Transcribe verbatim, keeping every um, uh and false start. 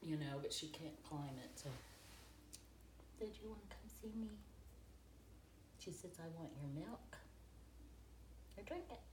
you know, but she can't climb it. So, did you want to come see me? She says, I want your milk. Or drink it.